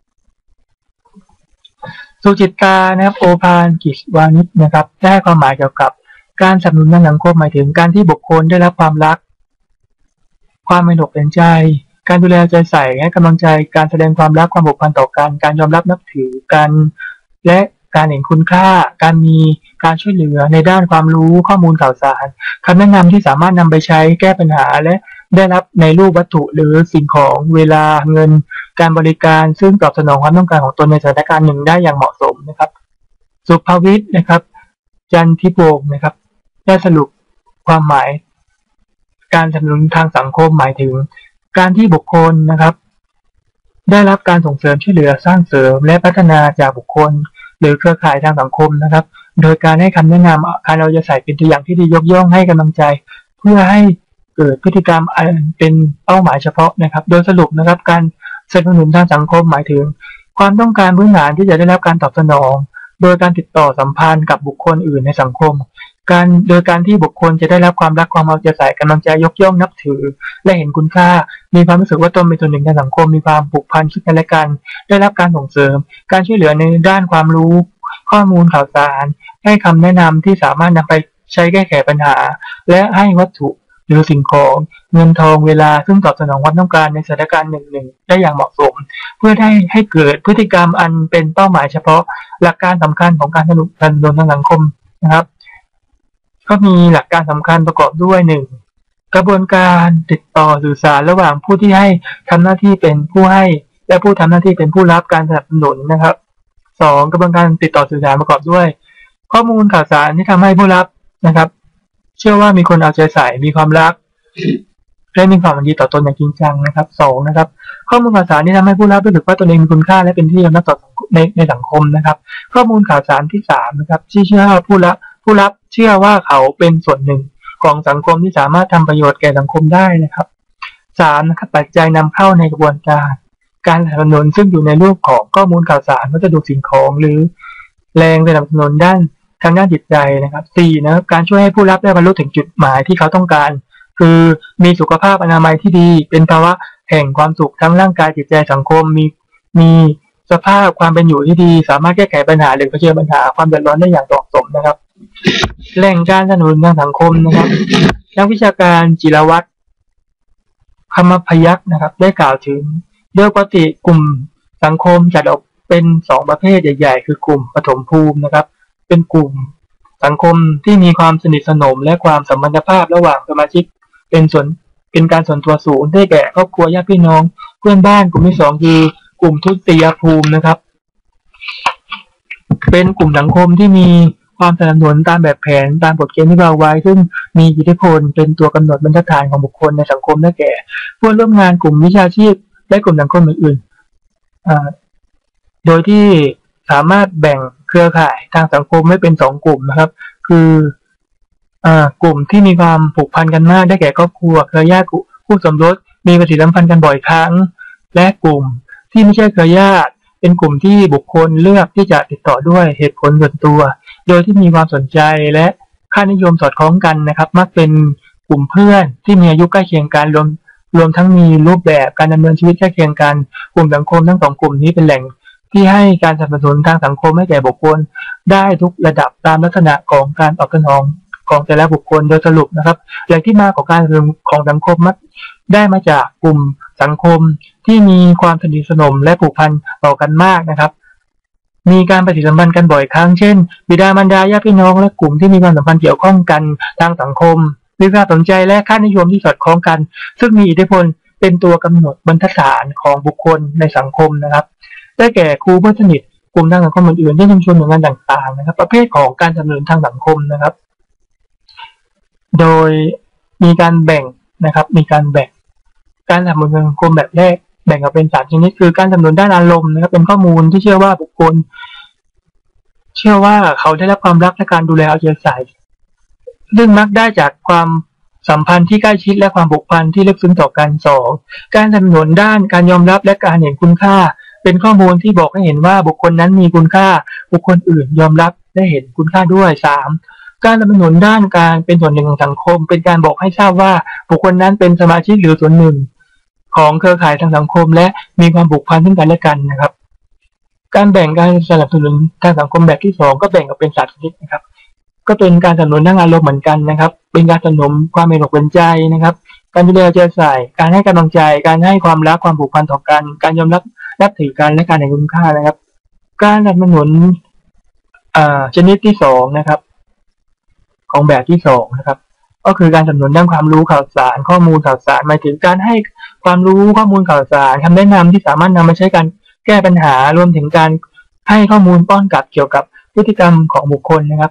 สุจิตานะครับโอภานกิจวานิชนะครับได้ความหมายเกี่ยวกับการสนับสนุนทางสังคมหมายถึงการที่บุคคลได้รับความรักความเป็นอกเป็นใจการดูแลใจใส่ให้กำลังใจการแสดงความรักความผูกพันต่อกันการยอมรับนับถือกันและการเห็นคุณค่าการมีการช่วยเหลือในด้านความรู้ข้อมูลข่าวสารคำแนะนำที่สามารถนำไปใช้แก้ปัญหาและได้รับในรูปวัตถุหรือสิ่งของเวลาเงินการบริการซึ่งตอบสนองความต้องการของตนในสถานการณ์หนึ่งได้อย่างเหมาะสมนะครับสุภวิทย์นะครับจันทิพงศ์นะครับได้สรุปความหมายการสนับสนุนทางสังคมหมายถึงการที่บุคคลนะครับได้รับการส่งเสริมช่วยเหลือสร้างเสริมและพัฒนาจากบุคคลหรือเครือข่ายทางสังคมนะครับโดยการให้คำแนะนำการเอาใจใส่เป็นตัวอย่างที่ดียกย่องให้กำลังใจเพื่อให้เกิดพฤติกรรมเป็นเป้าหมายเฉพาะนะครับโดยสรุปนะครับการสนับสนุนทางสังคมหมายถึงความต้องการพื้นฐานที่จะได้รับการตอบสนองโดยการติดต่อสัมพันธ์กับบุคคลอื่นในสังคมโดยการที่บุคคลจะได้รับความรักความเอาใจใส่กำลังใจยกย่องนับถือและเห็นคุณค่ามีความรู้สึกว่าตนเป็นส่วนหนึ่งในสังคมมีความผูกพันซึ่งกันและกันได้รับการส่งเสริมการช่วยเหลือในด้านความรู้ข้อมูลข่าวสารให้คำแนะนำที่สามารถนำไปใช้แก้ไขปัญหาและให้วัตถุหรือสิ่งของเงินทองเวลาซึ่งตอบสนองความต้องการในสถานการณ์หนึ่งได้อย่างเหมาะสมเพื่อให้เกิดพฤติกรรมอันเป็นเป้าหมายเฉพาะหลักการสำคัญของการสนับสนุนทางสังคมนะครับก็มีหลักการสำคัญประกอบด้วย1กระบวนการติดต่อสื่อสารระหว่างผู้ที่ให้ทำหน้าที่เป็นผู้ให้และผู้ทำหน้าที่เป็นผู้รับการสนับสนุนนะครับ2กระบวนการติดต่อสื่อสารประกอบด้วยข้อมูลข่าวสารที่ทำให้ผู้รับนะครับเชื่อว่ามีคนเอาใจใส่มีความรักและมีความดีต่อตนอย่างจริงจังนะครับ2นะครับข้อมูลข่าวสารที่ทำให้ผู้รับรู้สึกว่าตนเองมีคุณค่าและเป็นที่ยอมรับต่อในสังคมนะครับข้อมูลข่าวสารที่3นะครับที่เชื่อว่าผู้รับเชื่อว่าเขาเป็นส่วนหนึ่งของสังคมที่สามารถทำประโยชน์แก่สังคมได้นะครับ3นะครับปัจจัยนำเข้าในกระบวนการสนับสนุนซึ่งอยู่ในรูปของข้อมูลข่าวสารวัสดุสิ่งของหรือแรงสนับสนุนทางด้านจิตใจนะครับ4นะครับการช่วยให้ผู้รับได้บรรลุถึงจุดหมายที่เขาต้องการคือมีสุขภาพอนามัยที่ดีเป็นภาวะแห่งความสุขทั้งร่างกายจิตใจสังคมมีสภาพความเป็นอยู่ที่ดีสามารถแก้ไขปัญหาหรือเผชิญปัญหาความเดือดร้อนได้อย่างเหมาะสมนะครับแหล่งการสนับสนุนทางสังคมนะครับนักวิชาการจิรวัฒน์คมพยัคฆ์นะครับได้กล่าวถึงโดยปกติกลุ่มสังคมจัดออกเป็น2ประเภทใหญ่ๆคือกลุ่มปฐมภูมินะครับเป็นกลุ่มสังคมที่มีความสนิทสนมและความสัมพันธภาพระหว่างสมาชิกเป็นการส่วนตัวสูงได้แก่ครอบครัวญาติพี่น้องเพื่อนบ้านกลุ่มที่2คือกลุ่มทุติยภูมินะครับเป็นกลุ่มสังคมที่มีความสนับสนุนตามแบบแผนตามกฎเกณฑ์ที่วางไว้ซึ่งมีอิทธิพลเป็นตัวกำหนดบรรทัดฐานของบุคคลในสังคมได้แก่ผู้ร่วมงานกลุ่มวิชาชีพและกลุ่มสังคมอื่นๆโดยที่สามารถแบ่งเครือข่ายทางสังคมไว้เป็น2กลุ่มนะครับคือกลุ่มที่มีความผูกพันกันมากได้แก่ครอบครัวเครือญาติคู่สมรสมีปฏิสัมพันธ์กันบ่อยครั้งและกลุ่มที่ไม่ใช่เครือญาติเป็นกลุ่มที่บุคคลเลือกที่จะติดต่อด้วยเหตุผลส่วนตัวโดยที่มีความสนใจและค่านิยมสอดคล้องกันนะครับมักเป็นกลุ่มเพื่อนที่มีอายุใกล้เคียงกันรวมทั้งมีรูปแบบการดำเนินชีวิตใกล้เคียงกันกลุ่มสังคมทั้ง2กลุ่มนี้เป็นแหล่งที่ให้การสนับสนุนทางสังคมให้แก่บุคคลได้ทุกระดับตามลักษณะของการตอบสนองของแต่ละบุคคลโดยสรุปนะครับแหล่งที่มาของการสนับสนุนของสังคมมักได้มาจากกลุ่มสังคมที่มีความสนิทสนมและผูกพันต่อกันมากนะครับมีการปฏิสัมพันธ์กันบ่อยครั้งเช่นบิดามารดาญาติพี่น้องและกลุ่มที่มีความสัมพันธ์เกี่ยวข้องกันทางสังคมมีความสนใจและค่านิยมที่สอดคล้องกันซึ่งมีอิทธิพลเป็นตัวกำหนดบรรทัดฐานของบุคคลในสังคมนะครับได้แก่ครูเพื่อนสนิทกลุ่มทางสังคมอื่นๆที่ชุมชนหน่วยงานต่างๆนะครับประเภทของการสนับสนุนทางสังคมนะครับโดยมีการแบ่งนะครับมีการแบ่งการสนับสนุนทางสังคมแบบแรกแบ่งออกเป็น3ชนิดคือการสนับสนุนด้านอารมณ์นะครับเป็นข้อมูลที่เชื่อว่าบุคคลเชื่อว่าเขาได้รับความรักและการดูแลเอาใจใส่ซึ่งมักได้จากความสัมพันธ์ที่ใกล้ชิดและความผูกพันที่ลึกซึ้งต่อกัน2การสนับสนุนด้านการยอมรับและการเห็นคุณค่าเป็นข้อมูลที่บอกให้เห็นว่าบุคคลนั้นมีคุณค่าบุคคลอื่นยอมรับและเห็นคุณค่าด้วย3การสนับสนุนด้านการเป็นส่วนหนึ่งของสังคมเป็นการบอกให้ทราบว่าบุคคลนั้นเป็นสมาชิกหรือส่วนหนึ่งของเครือข่ายทางสังคมและมีความผูกพันซึ่งกันและกันนะครับการแบ่งการสนับสนุนทางสังคมแบบที่2ก็แบ่งออกเป็น3ชนิดนะครับก็เป็นการสนับสนุนทางอารมณ์เหมือนกันนะครับเป็นการสนับสนุนความเป็นอกเป็นใจนะครับการดูแลเอาใจใส่การให้กำลังใจการให้ความรักความผูกพันต่อกันการยอมรับนับถือกันและการเห็นคุณค่านะครับการสนับสนุนชนิดที่2นะครับของแบบที่2นะครับก็คือการสนับสนุนด้านความรู้ข่าวสารข้อมูลข่าวสารหมายถึงการให้ความรู้ข้อมูลข่าวสารคำแนะนำที่สามารถนำมาใช้การแก้ปัญหารวมถึงการให้ข้อมูลป้อนกลับเกี่ยวกับพฤติกรรมของบุคคลนะครับ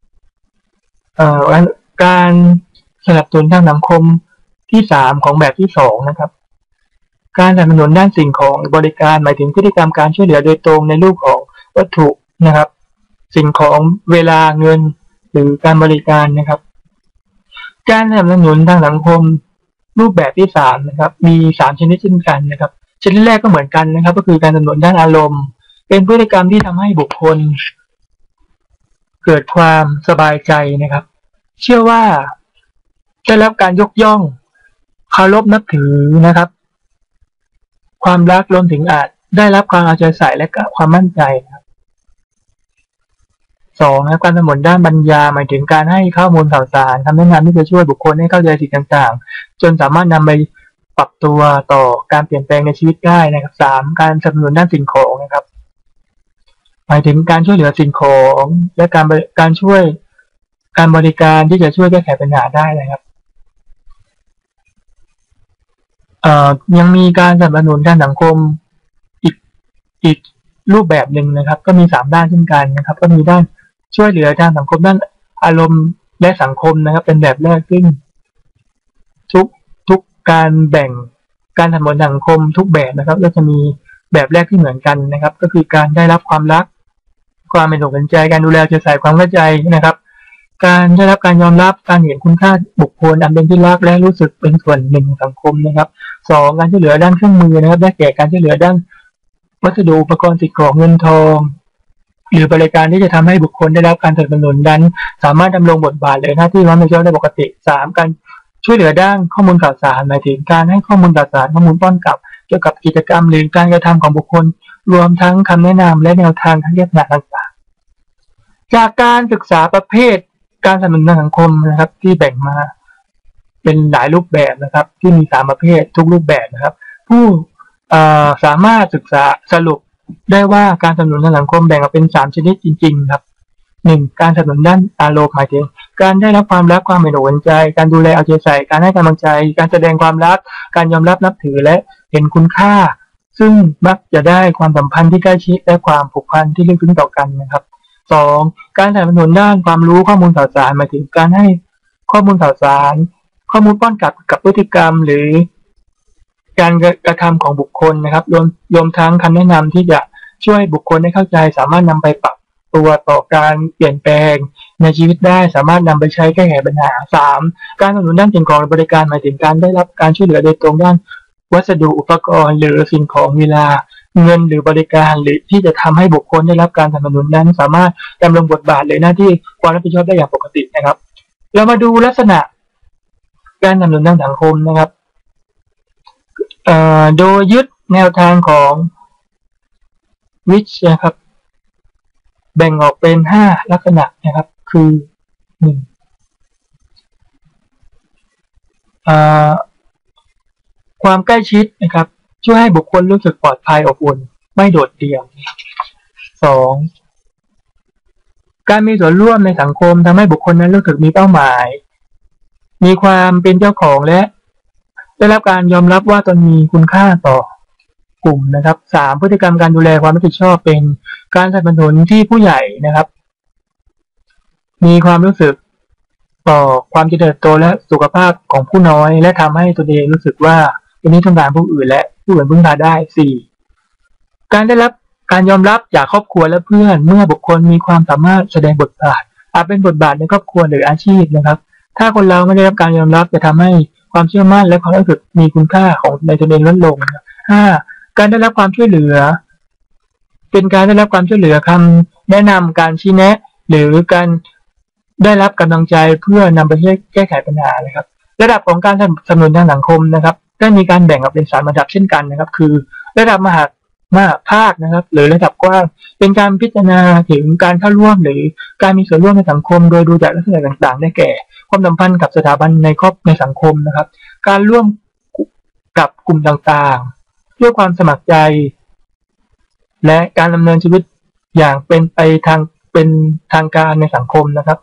การสนับสนุนทางสังคมที่3ของแบบที่2นะครับการสนับสนุนด้านสิ่งของบริการหมายถึงพฤติกรรมการช่วยเหลือโดยตรงในรูปของวัตถุนะครับสิ่งของเวลาเงินหรือการบริการนะครับการสนับสนุนทางสังคมรูปแบบที่3นะครับมี3ชนิดเช่นกันนะครับชนิดแรกก็เหมือนกันนะครับก็คือการสนับสนุนด้านอารมณ์เป็นพฤติกรรมที่ทำให้บุคคลเกิดความสบายใจนะครับเชื่อว่าได้รับการยกย่องเคารพนับถือนะครับความรักรวมถึงอาจได้รับความเอาใจใส่และความมั่นใจครับ2นะการสนับสนุนด้านปัญญาหมายถึงการให้ข้อมูลข่าวสารคำแนะนำที่จะช่วยบุคคลให้เข้าใจสิ่งต่างๆจนสามารถนำไปปรับตัวต่อการเปลี่ยนแปลงในชีวิตได้นะครับ3การสนับสนุนด้านสิ่งของนะครับหมายถึงการช่วยเหลือสิ่งของและการช่วยการบริการที่จะช่วยแก้ไขปัญหาได้นะครับยังมีการสนับสนุนด้านสังคมอีกรูปแบบหนึ่งนะครับก็มี3ด้านเช่นกันนะครับก็มีด้านช่วยเหลือด้านสังคมด้านอารมณ์และสังคมนะครับเป็นแบบแรกซึ่งทุกการแบ่งการสนับสนุนสังคมทุกแบบนะครับก็จะมีแบบแรกที่เหมือนกันนะครับก็คือการได้รับความรักความเป็นอกเป็นใจการดูแลเอาใจใส่ความเข้าใจนะครับการได้รับการยอมรับการเห็นคุณค่าบุคคลอันเป็นที่รักและรู้สึกเป็นส่วนหนึ่งของสังคมนะครับ2การช่วยเหลือด้านเครื่องมือนะครับได้แก่การช่วยเหลือด้านวัสดุอุปกรณ์สิ่งของเงินทองหรือบริการที่จะทำให้บุคคลได้รับการสนับสนุนนั้นสามารถดำรงบทบาทหรือหน้าที่รับผิดชอบได้ปกติ3การช่วยเหลือด้านข้อมูลข่าวสารหมายถึงการให้ข้อมูลข่าวสารข้อมูลป้อนกลับเกี่ยวกับกิจกรรมหรือการกระทำของบุคคลรวมทั้งคำแนะนำและแนวทางทางเลือกต่างๆจากการศึกษาประเภทการสนับสนุนทางสังคมนะครับที่แบ่งมาเป็นหลายรูปแบบนะครับที่มี3ประเภททุกรูปแบบนะครับผู้สามารถศึกษาสรุปได้ว่าการสนับสนุนทางสังคมแบ่งออกเป็น3ชนิดจริงๆครับ1การสนับสนุนด้านอารมณ์หมายถึงการได้รับความรักความเห็นอกเห็นใจการดูแลเอาใจใส่การให้กำลังใจการแสดงความรักการยอมรับนับถือและเห็นคุณค่าซึ่งมักจะได้ความสัมพันธ์ที่ใกล้ชิดและความผูกพันที่ลึกซึ้งต่อกันนะครับ2การสนับสนุนด้านความรู้ข้อมูลข่าวสารหมายถึงการให้ข้อมูลข่าวสารข้อมูลป้อนกลับกับพฤติกรรมหรือการกระทำของบุคคลนะครับรวมทั้งคำแนะนำที่จะช่วยบุคคลให้เข้าใจสามารถนำไปปรับตัวต่อการเปลี่ยนแปลงในชีวิตได้สามารถนำไปใช้แก้ไขปัญหา3การสนับสนุนด้านสิ่งของบริการหมายถึงการได้รับการช่วยเหลือโดยตรงด้านวัสดุอุปกรณ์หรือสิ่งของเวลาเงินหรือบริการหรือที่จะทำให้บุคคลได้รับการสนับสนุนนั้นสามารถดำรงบทบาทหรือหน้าที่ความรับผิดชอบได้อย่างปกตินะครับเรามาดูลักษณะการสนับสนุนทางสังคมนะครับโดยยึดแนวทางของ which นะครับแบ่งออกเป็น5ลักษณะนะครับคือ1ความใกล้ชิดนะครับช่วยให้บุคคลรู้สึกปลอดภัยอบอุ่นไม่โดดเดี่ยว2การมีส่วนร่วมในสังคมทำให้บุคคลนั้นรู้สึกมีเป้าหมายมีความเป็นเจ้าของและได้รับการยอมรับว่าตนมีคุณค่าต่อกลุ่มนะครับ3พฤติกรรมการดูแลความรับผิดชอบเป็นการสนับสนุนที่ผู้ใหญ่นะครับมีความรู้สึกต่อความเจริญโตและสุขภาพของผู้น้อยและทำให้ตัวเองรู้สึกว่าเป็นที่ต้องการผู้อื่นและผู้อื่นพึ่งพาได้4การได้รับการยอมรับจากครอบครัวและเพื่อนเมื่อบุคคลมีความสามารถแสดงบทบาทอาจเป็นบทบาทในครอบครัวหรืออาชีพนะครับถ้าคนเราไม่ได้รับการยอมรับจะทำให้ความเชื่อมั่นและความรู้สึกมีคุณค่าของในตัวเองลดลง5การได้รับความช่วยเหลือเป็นการได้รับความช่วยเหลือคำแนะนำการชี้แนะหรือการได้รับกำลังใจเพื่อนำไปแก้ไขปัญหานะครับระดับของการสนับสนุนทางสังคมนะครับได้มีการแบ่งออกเป็น3ระดับเช่นกันนะครับคือระดับมหาภาคนะครับหรือระดับกว้างเป็นการพิจารณาถึงการเข้าร่วมหรือการมีส่วนร่วมในสังคมโดยดูจากลักษณะต่างๆได้แก่ความสัมพันธ์กับสถาบันในสังคมนะครับการร่วมกับกลุ่มต่างๆด้วยความสมัครใจและการดำเนินชีวิตอย่างเป็นทางการในสังคมนะครับ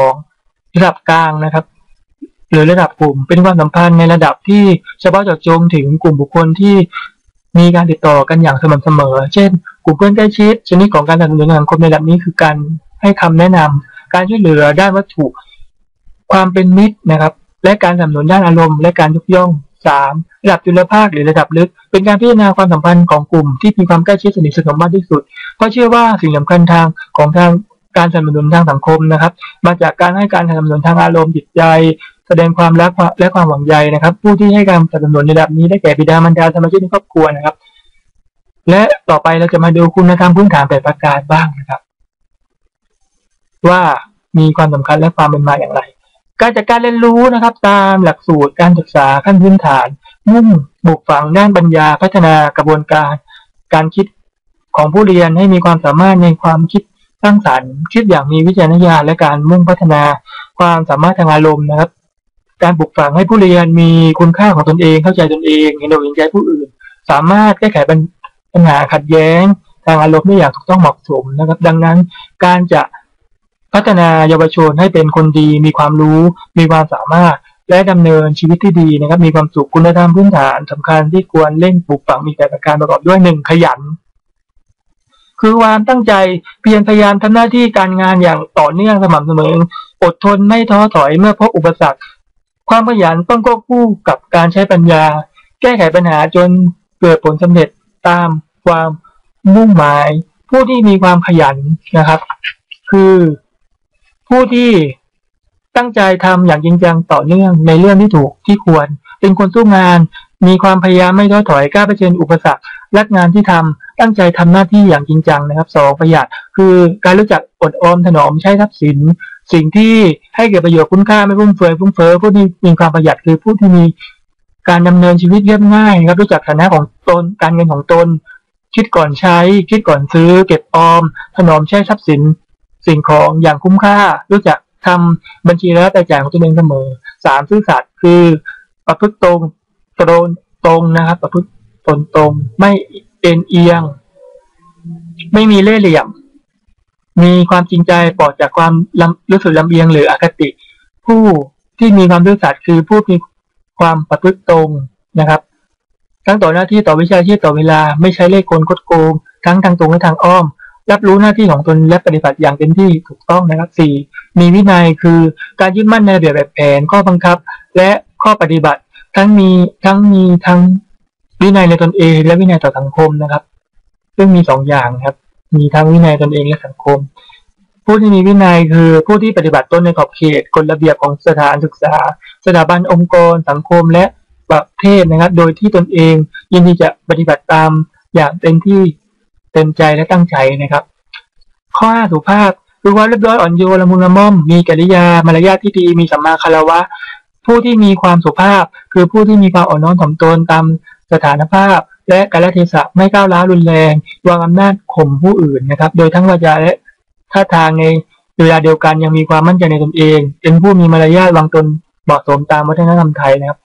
2ระดับกลางนะครับหรือระดับกลุ่มเป็นความสัมพันธ์ในระดับที่เฉพาะเจาะจงถึงกลุ่มบุคคลที่มีการติดต่อกันอย่างสม่ำเสมอเช่นกลุ่มเพื่อนใกล้ชิดชนิดของการสนับสนุนสังคมในระดับนี้คือการให้คำแนะนำการช่วยเหลือด้านวัตถุความเป็นมิตรนะครับและการสนับสนุนด้านอารมณ์และการยกย่อง3ระดับจุลภาคหรือระดับลึกเป็นการพิจารณาความสัมพันธ์ของกลุ่มที่มีความใกล้ชิดสนิทสนมมากที่สุดเพราะเชื่อว่าสิ่งสำคัญทางการสนับสนุนทางสังคมนะครับมาจากการให้การสนับสนุนทางอารมณ์จิตใจแสดงความรักและความหวังใยนะครับผู้ที่ให้การสนับสนุนในระดับนี้ได้แก่บิดามารดาสมาชิกในครอบครัวนะครับและต่อไปเราจะมาดูคุณธรรมพื้นฐาน8ประการบ้างนะครับว่ามีความสำคัญและความเป็นมาอย่างไรการจัดการเรียนรู้นะครับตามหลักสูตรการศึกษาขั้นพื้นฐานมุ่งปลูกฝังด้านปัญญาพัฒนากระบวนการคิดของผู้เรียนให้มีความสามารถในความคิดสร้างสรรค์คิดอย่างมีวิจารณญาณและการมุ่งพัฒนาความสามารถทางอารมณ์นะครับการปลูกฝังให้ผู้เรียนมีคุณค่าของตนเองเข้าใจตนเองเห็นอกเห็นใจผู้อื่นสามารถแก้ไขปัญหาขัดแย้งทางอารมณ์ได้อย่างถูกต้องเหมาะสมนะครับดังนั้นการจะพัฒนาเยาวชนให้เป็นคนดีมีความรู้มีความสามารถและดำเนินชีวิตที่ดีนะครับมีความสุขคุณธรรมพื้นฐานสำคัญที่ควรเร่งปลูกฝังมี8ประการประกอบด้วย1ขยันคือความตั้งใจเพียรพยายามทำหน้าที่การงานอย่างต่อเนื่องสม่ำเสมออดทนไม่ท้อถอยเมื่อพบอุปสรรคความขยันต้องควบคู่กับการใช้ปัญญาแก้ไขปัญหาจนเกิดผลสำเร็จตามความมุ่งหมายผู้ที่มีความขยันนะครับคือผู้ที่ตั้งใจทำอย่างจริงจังต่อเนื่องในเรื่องที่ถูกที่ควรเป็นคนสู้งานมีความพยายามไม่ท้อถอยกล้าเผชิญอุปสรรครักงานที่ทำตั้งใจทำหน้าที่อย่างจริงจังนะครับ2ประหยัดคือการรู้จักอดออมถนอมใช้ทรัพย์สินสิ่งที่ให้เกิดประโยชน์คุณค่าไม่ฟุ่มเฟือยผู้ที่มีความประหยัดคือผู้ที่มีการดำเนินชีวิตเรียบง่ายครับรู้จักฐานะของตนการเงินของตนคิดก่อนใช้คิดก่อนซื้อเก็บออมถนอมใช้ทรัพย์สินสิ่งของอย่างคุ้มค่ารู้จักทำบัญชีรายรับรายจ่ายของตัวเองเสมอ3ซื่อสัตย์คือประพฤติตรงนะครับประพฤติตรงไม่เอ็นเอียงไม่มีเล่ห์เหลี่ยมมีความจริงใจปลอดจากความรู้สึกลำเอียงหรืออคติผู้ที่มีความซื่อสัตย์คือผู้มีความประพฤติตรงนะครับทั้งต่อหน้าที่ต่อวิชาชีพต่อเวลาไม่ใช้เล่ห์กลคดโกงทั้งทางตรงและทางอ้อมรับรู้หน้าที่ของตนและปฏิบัติอย่างเต็มที่ถูกต้องนะครับ4มีวินัยคือการยึดมั่นในระเบียบแบบแผนข้อบังคับและข้อปฏิบัติทั้งวินัยในตนเองและวินัยต่อสังคมนะครับซึ่งมี2อย่างครับมีทั้งวินัยตนเองและสังคมผู้ที่มีวินัยคือผู้ที่ปฏิบัติตนในขอบเขตกฎระเบียบของสถานศึกษาสถาบันองค์กรสังคมและประเทศนะครับโดยที่ตนเองยินดีจะปฏิบัติตามอย่างเต็มที่เต็มใจและตั้งใจนะครับข้อ5สุภาพคือความเรียบร้อยอ่อนโยนละมุนละม่อมมีกิริยามารยาทที่ดีมีสัมมาคารวะผู้ที่มีความสุภาพคือผู้ที่มีความอ่อนน้อมถ่อมตนตามสถานภาพและกาลเทศะไม่ก้าวร้าวรุนแรงวางอำนาจข่มผู้อื่นนะครับโดยทั้งวาจาและท่าทางในเวลาเดียวกันยังมีความมั่นใจในตนเองเป็นผู้มีมารยาทวางตนเหมาะสมตามวัฒนธรรมไทยนะครับ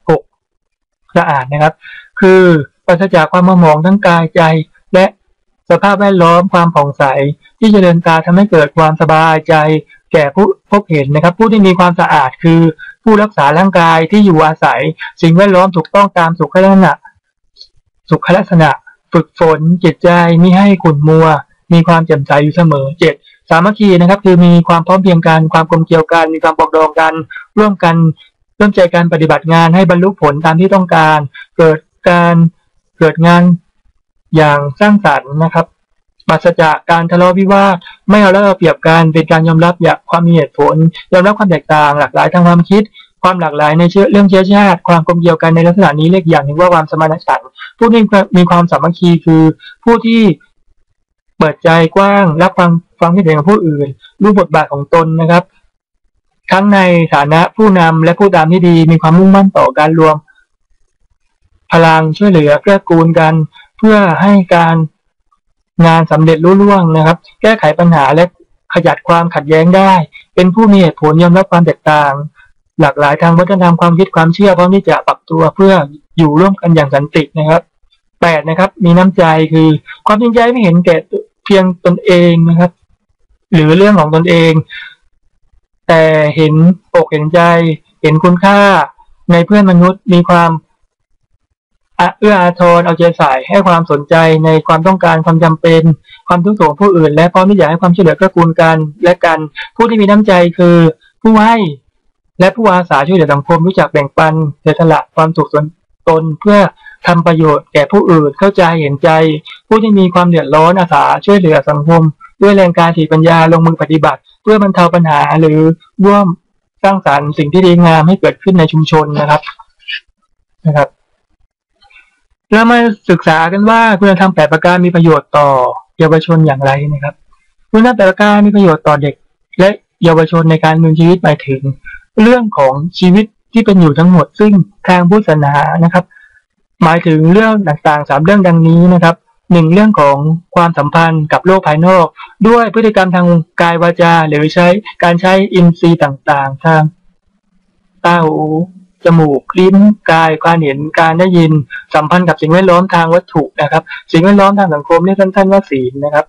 6สะอาดนะครับคือปราศจากความหมองทั้งกายใจและสภาพแวดล้อมความผ่องใสที่เจริญตาทำให้เกิดความสบายใจแก่ผู้พบเห็นนะครับผู้ที่มีความสะอาดคือผู้รักษาร่างกายที่อยู่อาศัยสิ่งแวดล้อมถูกต้องตามสุขลักษณะฝึกฝนจิตใจมิให้ขุ่นมัวมีความแจ่มใสอยู่เสมอ7สามัคคีนะครับคือมีความพร้อมเพรียงกันความกลมเกลียวกันมีความปรองดองกันร่วมใจการปฏิบัติงานให้บรรลุผลตามที่ต้องการเกิดงานอย่างสร้างสรรค์นะครับปราศจากการทะเลาะวิวาทไม่เอารัดเอาเปรียบกันเป็นการยอมรับอย่างความมีเหตุผลยอมรับความแตกต่างหลากหลายทางความคิดความหลากหลายในเรื่องเชื้อชาติความกลมเกลียวกันในลักษณะนี้เรียกอย่างหนึ่งว่าความสมานฉันท์ผู้ที่มีความสามัคคีคือผู้ที่เปิดใจกว้างรับฟังคิดเห็นของผู้อื่นรู้บทบาทของตนนะครับทั้งในฐานะผู้นำและผู้ตามที่ดีมีความมุ่งมั่นต่อการรวมพลังช่วยเหลือเกื้อกูลกันเพื่อให้การงานสำเร็จรุ่ร่วงนะครับแก้ไขปัญหาและขจัดความขัดแย้งได้เป็นผู้มีเหตุผลยอมรับความแตกต่างหลากหลายทางวัฒนธรรมความคิดความเชื่อพร้อมที่จะปรับตัวเพื่ออยู่ร่วมกันอย่างสันตินะครับ8นะครับมีน้ำใจคือความจริงใจไม่เห็นแก่เพียงตนเองนะครับหรือเรื่องของตนเองแต่เห็นอกเห็นใจเห็นคุณค่าในเพื่อนมนุษย์มีความเอื้ออาทรเอาใจใส่ให้ความสนใจในความต้องการความจำเป็นความทุกข์ของผู้อื่นและพร้อมที่จะให้ความช่วยเหลือเกื้อกูลกันและกันผู้ที่มีน้ำใจคือผู้ให้และผู้อาสาช่วยเหลือสังคมรู้จักแบ่งปันเสียสละความสุขส่วนตนเพื่อทำประโยชน์แก่ผู้อื่นเข้าใจเห็นใจผู้ที่มีความเดือดร้อนอาสาช่วยเหลือสังคมด้วยแรงกายสติปัญญาลงมือปฏิบัติเพื่อบรรเทาปัญหาหรือร่วมสร้างสรรค์สิ่งที่ดีงามให้เกิดขึ้นในชุมชนนะครับเรามาศึกษากันว่าคุณธรรม8ประการมีประโยชน์ต่อเยาวชนอย่างไรนะครับคุณธรรม8ประการมีประโยชน์ต่อเด็กและเยาวชนในการดำเนินชีวิตหมายถึงเรื่องของชีวิตที่เป็นอยู่ทั้งหมดซึ่งทางพุทธศาสนานะครับหมายถึงเรื่องต่างๆ3เรื่องดังนี้นะครับ1เรื่องของความสัมพันธ์กับโลกภายนอกด้วยพฤติกรรมทางกายวาจาหรือการใช้อินทรีย์ต่างๆทางตาหูจมูกลิ้นกายการเห็นการได้ยินสัมพันธ์กับสิ่งแวดล้อมทางวัตถุนะครับสิ่งแวดล้อมทางสังคมเรียกสั้นๆว่าศีลนะครับ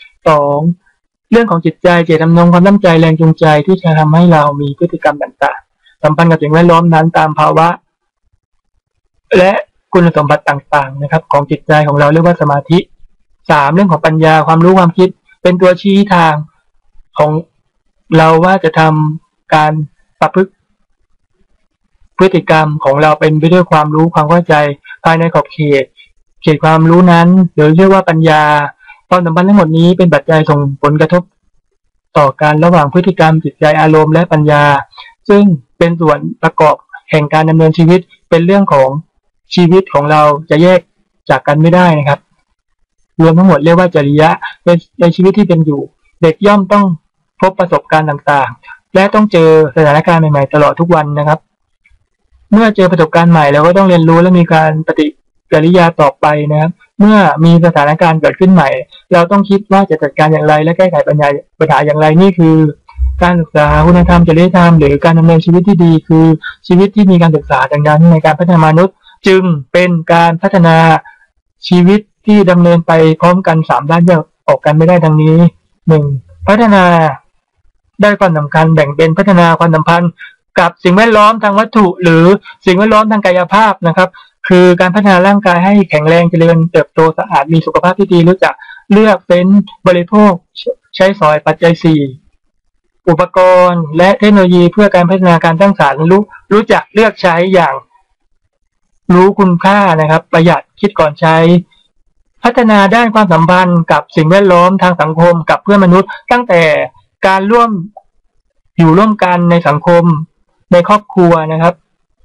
2เรื่องของจิตใจเจตจำนงความตั้งใจแรงจูงใจที่จะทำให้เรามีพฤติกรรมต่างๆสัมพันธ์กับสิ่งแวดล้อมนั้นตามภาวะและคุณสมบัติต่างๆนะครับของจิตใจของเราเรียกว่าสมาธิ3เรื่องของปัญญาความรู้ความคิดเป็นตัวชี้ทางของเราว่าจะทำการประพฤติพฤติกรรมของเราเป็นไปด้วยความรู้ความเข้าใจภายในขอบเขตความรู้นั้นหรือเรียกว่าปัญญาความสัมพันธ์ทั้งหมดนี้เป็นปัจจัยส่งผลกระทบต่อกันระหว่างพฤติกรรมจิตใจอารมณ์และปัญญาซึ่งเป็นส่วนประกอบแห่งการดำเนินชีวิตเป็นเรื่องของชีวิตของเราจะแยกจากกันไม่ได้นะครับรวมทั้งหมดเรียกว่าจริยะในชีวิตที่เป็นอยู่เด็กย่อมต้องพบประสบการณ์ต่างๆและต้องเจอสถานการณ์ใหม่ๆตลอดทุกวันนะครับเมื่อเจอประสบการณ์ใหม่เราก็ต้องเรียนรู้และมีการปฏิกิริยาต่อไปนะครับเมื่อมีสถานการณ์เกิดขึ้นใหม่เราต้องคิดว่าจะจัดการอย่างไรและแก้ไขปัญหาอย่างไรนี่คือการศึกษาคุณธรรมจริยธรรมหรือการดำเนินชีวิตที่ดีคือชีวิตที่มีการศึกษาดังนั้นในการพัฒนามนุษย์จึงเป็นการพัฒนาชีวิตที่ดำเนินไปพร้อมกัน3ด้านแยกออกกันไม่ได้ดังนี้1พัฒนาได้ความสำคัญแบ่งเป็นพัฒนาความสัมพันธ์กับสิ่งแวดล้อมทางวัตถุหรือสิ่งแวดล้อมทางกายภาพนะครับคือการพัฒนาร่างกายให้แข็งแรงเจริญเติบโตสะอาดมีสุขภาพที่ดีรู้จักเลือกเฟ้นบริโภคใช้สอยปัจจัย4อุปกรณ์และเทคโนโลยีเพื่อการพัฒนาการสร้างสรรค์รู้จักเลือกใช้อย่างรู้คุณค่านะครับประหยัดคิดก่อนใช้พัฒนาด้านความสัมพันธ์กับสิ่งแวดล้อมทางสังคมกับเพื่อนมนุษย์ตั้งแต่การอยู่ร่วมกันในสังคมในครอบครัวนะครับ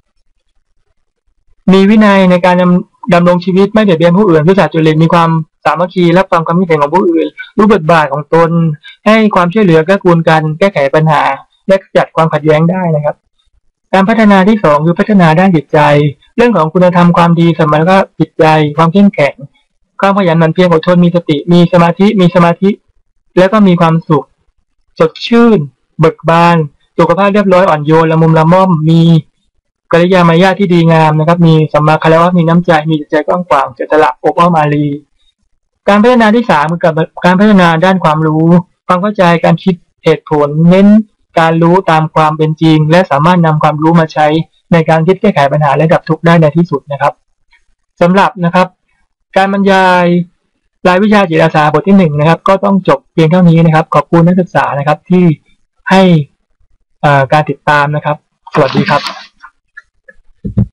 มีวินัยในการดำรงชีวิตไม่เบียดเบียนผู้อื่นซื่อสัตย์สุจริตมีความสามัคคีรับฟังความคิดเห็นของผู้อื่นรู้บทบาทของตนให้ความช่วยเหลือเกื้อกูลกันแก้ไขปัญหาและจัดความขัดแย้งได้นะครับการพัฒนาที่2คือพัฒนาด้านจิตใจเรื่องของคุณธรรมความดีสมัยก็จิตใจความเข้มแข็งความขยันหมั่นเพียรอดทนมีสติมีสมาธิแล้วก็มีความสุขสดชื่นเบิกบานสุขภาพเรียบร้อยอ่อนโยนละมุมละม่อมมีกริยามารยาทที่ดีงามนะครับมีสัมมาคารวะมีน้ำใจมีจิตใจกว้างขวางเสียสละอบอ้อมอารีการพัฒนาที่3คือการพัฒนาด้านความรู้ความเข้าใจการคิดเหตุผลเน้นการรู้ตามความเป็นจริงและสามารถนำความรู้มาใช้ในการคิดแก้ไขปัญหาและดับทุกข์ได้ในที่สุดนะครับสำหรับนะครับการบรรยายรายวิชาจิตอาสาบทที่1นะครับก็ต้องจบเพียงเท่านี้นะครับขอบคุณนักศึกษานะครับที่ให้การติดตามนะครับสวัสดีครับ